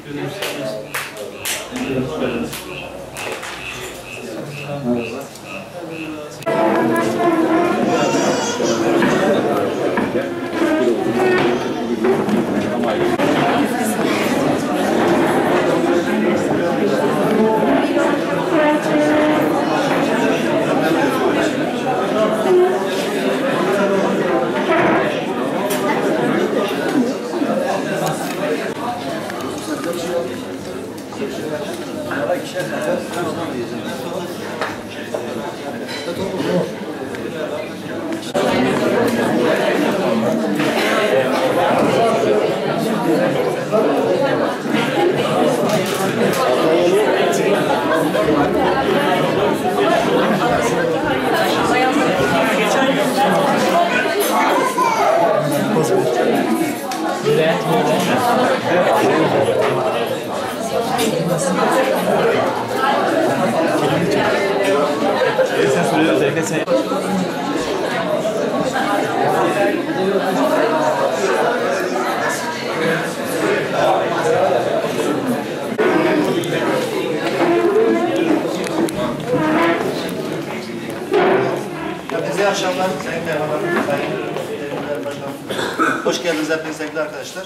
İyi akşamlar, sayın merhabalar, sayın başkanım. Hoş geldiniz hepiniz sevgili arkadaşlar.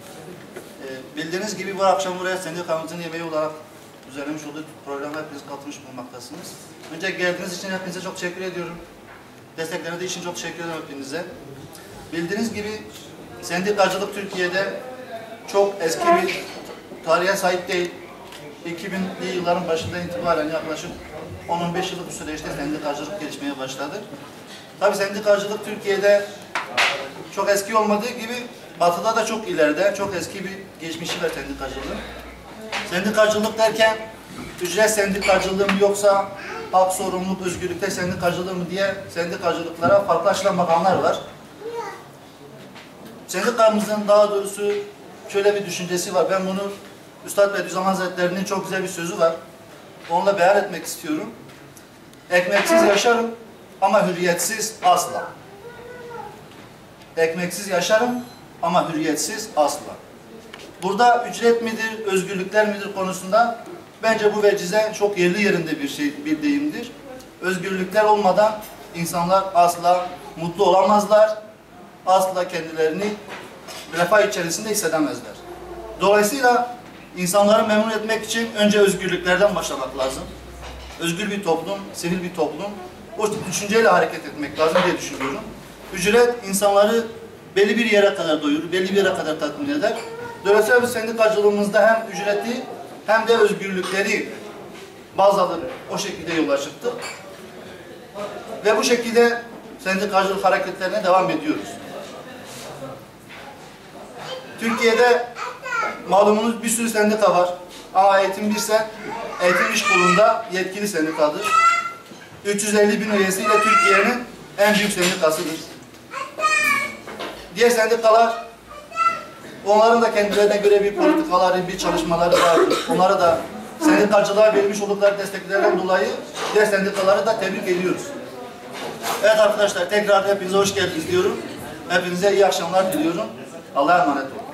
Bildiğiniz gibi bu akşam buraya sendikamızın yemeği olarak düzenlemiş olduğu programa hepiniz katılmış bulunmaktasınız. Önce geldiğiniz için hepinize çok teşekkür ediyorum. Destekleriniz için çok teşekkür ederim hepinize. Bildiğiniz gibi sendikacılık Türkiye'de çok eski bir tarihe sahip değil. 2000'li yılların başından itibaren yaklaşık 10-15 yıllık bir süreçte sendikacılık gelişmeye başladı. Tabii sendikacılık Türkiye'de çok eski olmadığı gibi Batı'da da çok ileride, çok eski bir geçmişi var sendikacılığın. Sendikacılık derken ücret sendikacılığı mı yoksa hak, sorumluluk, özgürlükte sendikacılığı mı diye sendikacılıklara farklı açılan bakanlar var. Sendikamızın daha doğrusu şöyle bir düşüncesi var. Ben bunu Üstad Bediüzzaman Hazretleri'nin çok güzel bir sözü var. Onunla beyan etmek istiyorum. Ekmeksiz yaşarım ama hürriyetsiz asla. Ekmeksiz yaşarım ama hürriyetsiz asla. Burada ücret midir, özgürlükler midir konusunda bence bu vecize çok yerli yerinde bir deyimdir. Özgürlükler olmadan insanlar asla mutlu olamazlar. Asla kendilerini refah içerisinde hissedemezler. Dolayısıyla insanları memnun etmek için önce özgürlüklerden başlamak lazım. Özgür bir toplum, sivil bir toplum, o düşünceyle hareket etmek lazım diye düşünüyorum. Ücret insanları belli bir yere kadar doyurur, belli bir yere kadar tatmin eder. Dolayısıyla biz sendikacılığımızda hem ücreti hem de özgürlükleri baz alıp o şekilde yola çıktık. Ve bu şekilde sendikacılık hareketlerine devam ediyoruz. Türkiye'de malumunuz bir sürü sendika var. Ama Eğitim Birsen, Eğitim İş Kurulu'nda yetkili sendikadır. 350 bin üyesiyle Türkiye'nin en büyük sendikasıdır. Diğer sendikalar, onların da kendilerine göre bir politikaları, bir çalışmaları vardır. Onlara da sendikacılığa verilmiş oldukları desteklerden dolayı diğer sendikaları da tebrik ediyoruz. Evet arkadaşlar, tekrar hepinize hoş geldiniz diyorum. Hepinize iyi akşamlar diliyorum. Allah'a emanet olun.